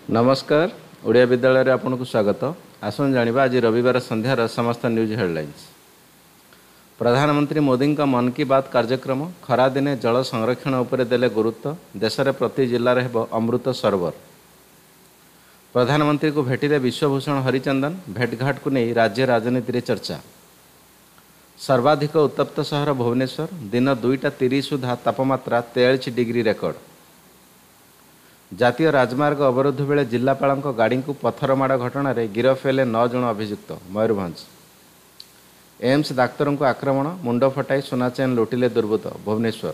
नमस्कार। ओडिया विद्यालय आपको स्वागत। आसन जानिबा आज रविवार संध्यार समस्त न्यूज हेडलाइंस। प्रधानमंत्री मोदी का मन की बात कार्यक्रम खरा दिने जल संरक्षण उपर देले गुरुत्व। देश में प्रति जिले हेब अमृत सरोवर। प्रधानमंत्री को भेटिले विश्वभूषण हरिचंदन। भेटघाट को नहीं राज्य राजनीति रे चर्चा। सर्वाधिक उत्तप्त सहर भुवनेश्वर। दिन 2:30 सुधा तापमात्रा 43 डिग्री रेकर्ड। जातीय राजमार्ग अवरोध बेले जिलापाल गाड़ी को पत्थरमाड़ घटना गिरफ हेले 9 जन अभियुक्त। मयूरभंज एम्स डाक्तरों को आक्रमण मुंड फटाई सोना चेन लुटिले दुर्बृत्त। भुवनेश्वर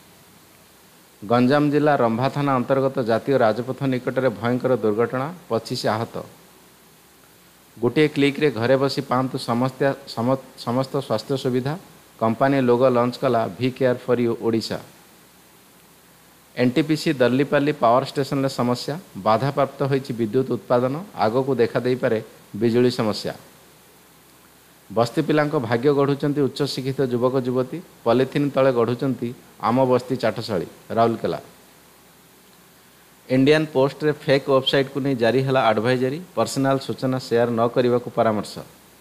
गंजाम जिला रंभा थाना अंतर्गत जातीय राजपथ निकट में भयंकर दुर्घटना 25 आहत। गोटे क्लिक रे घरे बसी पांतु समस्त स्वास्थ्य सुविधा। कंपानी लोगो लॉन्च कला we care for you Odisha. NTPC Darlipali power station में समस्या। बाधाप्राप्त होइछि विद्युत उत्पादन। आग को देखा दे पारे बिजुली समस्या। बस्ती पिलांको भाग्य गढ़ुचंती उच्च शिक्षित युवक युवती। पॉलिथिन तले गढ़ुचंती आम बस्ती चाटशाली। राउरकेला इंडियन पोस्ट रे फेक वेबसाइट को नहीं जारी है एडवाइजरी। पर्सनल सूचना शेयर न करने को परामर्श।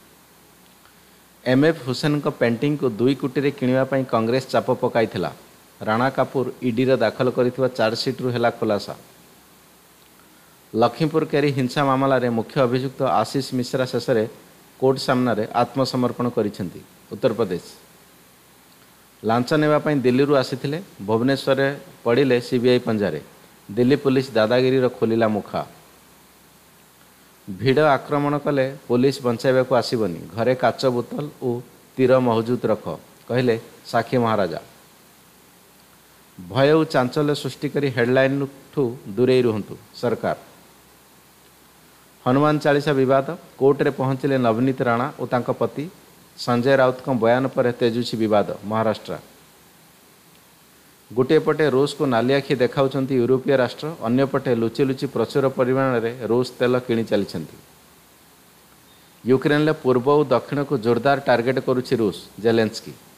एमएफ हुसैन को पेंटिंग को 2 कोटी रे किनिबा पई कांग्रेस चाप पकाइथिला। राणा कपूर ईडी रे दाखल करिथिबा चार्जसीट रु हेला खुलासा। लखीमपुर केरी हिंसा मामला रे मुख्य अभियुक्त आशीष मिश्रा शेष में कोर्ट सामना रे आत्मसमर्पण करिसेंती। उत्तर प्रदेश लांच नेबा पई दिल्ली रु आसीथिले। भुवनेश्वर रे पड़िले सीबीआई पंजारे। दिल्ली पुलिस दादागिरी रो खोलिला मुखा। भिड़ आक्रमण कले पुलिस बंचाइबा को आसीबनी। घरे काच बोतल और तीर मौजूद रख कहले साक्षी महाराजा। भय और चांचल्य सृष्टि करी हेडलाइन ठू दूरे रुहंतु सरकार। हनुमान चालीसा विवाद कोर्ट रे पहुंचले नवनीत राणा और तांको पति। संजय राउत को बयान पर तेजुछि विवाद। महाराष्ट्र गोटे पटे रूस को नाली आखि देखाउछंती यूरोपीय राष्ट्र। अन्य पटे लुचि लुचि प्रचुर परिमाण में रूस तेल किणी चलिछंती। यूक्रेन पूर्व और दक्षिण को जोरदार टार्गेट करुछि रूस। जेलेंस्की